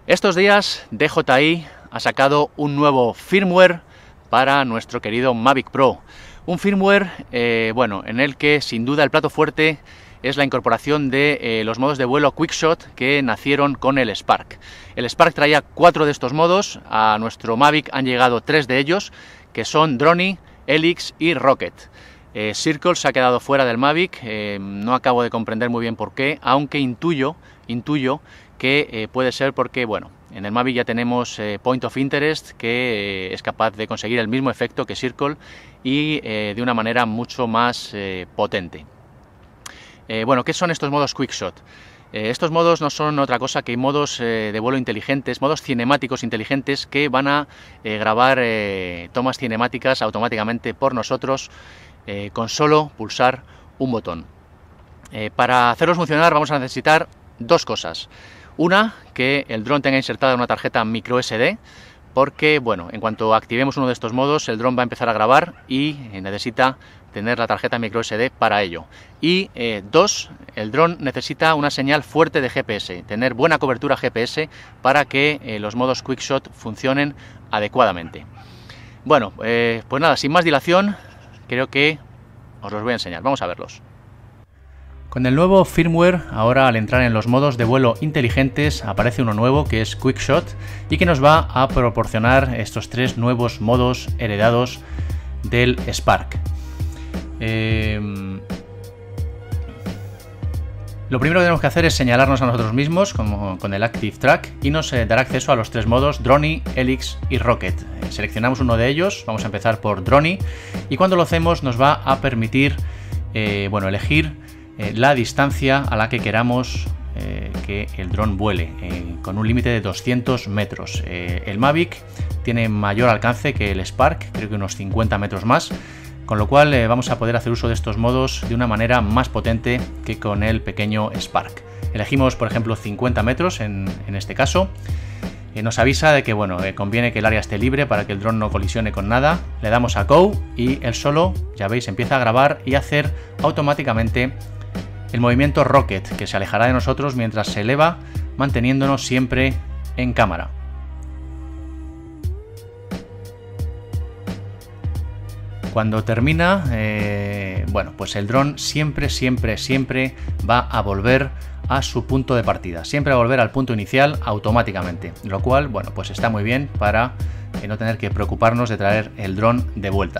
Estos días DJI ha sacado un nuevo firmware para nuestro querido Mavic Pro. Un firmware en el que sin duda el plato fuerte es la incorporación de los modos de vuelo QuickShot que nacieron con el Spark. El Spark traía 4 de estos modos, a nuestro Mavic han llegado 3 de ellos, que son Dronie, Helix y Rocket. Circle se ha quedado fuera del Mavic, no acabo de comprender muy bien por qué, aunque intuyo que puede ser porque, bueno, en el Mavic ya tenemos Point of Interest, que es capaz de conseguir el mismo efecto que Circle y de una manera mucho más potente. ¿Qué son estos modos QuickShot? Estos modos no son otra cosa que modos de vuelo inteligentes, modos cinemáticos inteligentes que van a grabar tomas cinemáticas automáticamente por nosotros con solo pulsar un botón. Para hacerlos funcionar vamos a necesitar dos cosas. Una, que el dron tenga insertada una tarjeta micro SD, porque en cuanto activemos uno de estos modos el dron va a empezar a grabar y necesita tener la tarjeta micro SD para ello. Y dos, el dron necesita una señal fuerte de GPS, tener buena cobertura GPS para que los modos QuickShot funcionen adecuadamente. Pues nada, sin más dilación, creo que os los voy a enseñar. Vamos a verlos. Con el nuevo firmware, ahora al entrar en los modos de vuelo inteligentes aparece uno nuevo que es QuickShot y que nos va a proporcionar estos 3 nuevos modos heredados del Spark. Lo primero que tenemos que hacer es señalarnos a nosotros mismos como con el Active Track y nos dará acceso a los 3 modos Dronie, Helix y Rocket. Seleccionamos uno de ellos, vamos a empezar por Dronie y cuando lo hacemos nos va a permitir elegir la distancia a la que queramos que el dron vuele, con un límite de 200 metros. El Mavic tiene mayor alcance que el Spark, creo que unos 50 metros más, con lo cual vamos a poder hacer uso de estos modos de una manera más potente que con el pequeño Spark. Elegimos, por ejemplo, 50 metros en este caso. Nos avisa de que conviene que el área esté libre para que el dron no colisione con nada. Le damos a Go y él solo, ya veis, empieza a grabar y a hacer automáticamente el movimiento Rocket, que se alejará de nosotros mientras se eleva, manteniéndonos siempre en cámara. Cuando termina, pues el dron siempre va a volver a su punto de partida, siempre va a volver al punto inicial automáticamente, lo cual, pues está muy bien para no tener que preocuparnos de traer el dron de vuelta.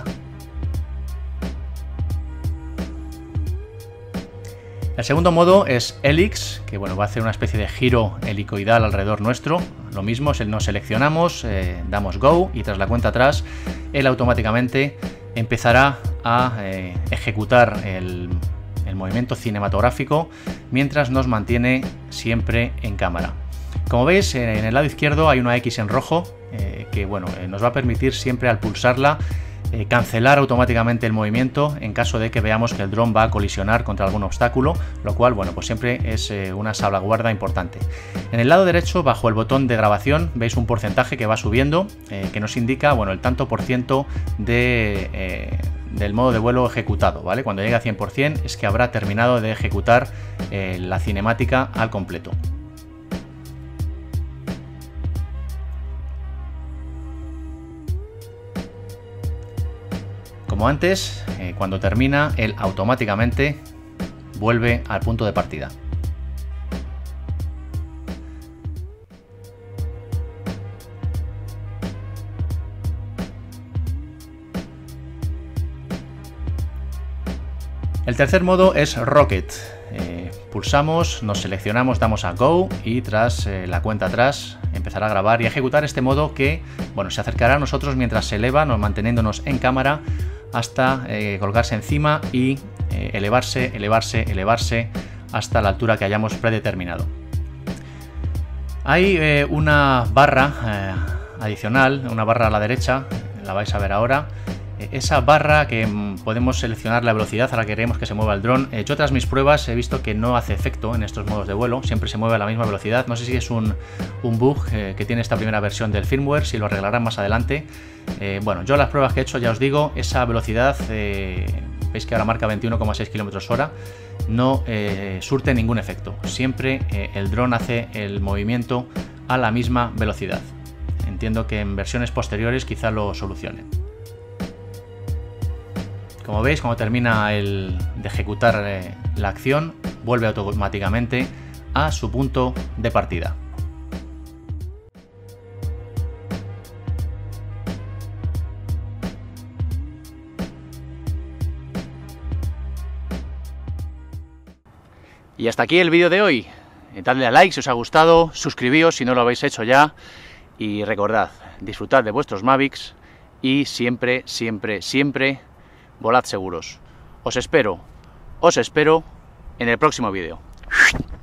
El segundo modo es Helix, que va a hacer una especie de giro helicoidal alrededor nuestro. Lo mismo, nos seleccionamos, damos Go y tras la cuenta atrás, él automáticamente empezará a ejecutar el movimiento cinematográfico mientras nos mantiene siempre en cámara. Como veis, en el lado izquierdo hay una X en rojo que nos va a permitir siempre al pulsarla cancelar automáticamente el movimiento en caso de que veamos que el dron va a colisionar contra algún obstáculo, lo cual pues siempre es una salvaguarda importante. En el lado derecho, bajo el botón de grabación, veis un porcentaje que va subiendo que nos indica el tanto por ciento del modo de vuelo ejecutado, ¿vale? Cuando llegue a 100% es que habrá terminado de ejecutar la cinemática al completo. Como antes, cuando termina, él automáticamente vuelve al punto de partida. El tercer modo es Rocket. Pulsamos, nos seleccionamos, damos a Go y tras la cuenta atrás empezará a grabar y a ejecutar este modo que se acercará a nosotros mientras se eleva, manteniéndonos en cámara hasta colgarse encima y elevarse hasta la altura que hayamos predeterminado. Hay una barra adicional, una barra a la derecha, la vais a ver ahora. Esa barra que podemos seleccionar la velocidad a la que queremos que se mueva el dron. Yo tras mis pruebas he visto que no hace efecto en estos modos de vuelo, siempre se mueve a la misma velocidad. No sé si es un bug que tiene esta primera versión del firmware, si lo arreglarán más adelante. Yo las pruebas que he hecho, ya os digo, esa velocidad, veis que ahora marca 21,6 km/h, no surte ningún efecto. Siempre el dron hace el movimiento a la misma velocidad. Entiendo que en versiones posteriores quizá lo solucionen. Como veis, cuando termina de ejecutar la acción, vuelve automáticamente a su punto de partida. Y hasta aquí el vídeo de hoy. Dadle a like si os ha gustado, suscribíos si no lo habéis hecho ya y recordad, disfrutad de vuestros Mavics y siempre, siempre, siempre volad seguros. Os espero en el próximo vídeo.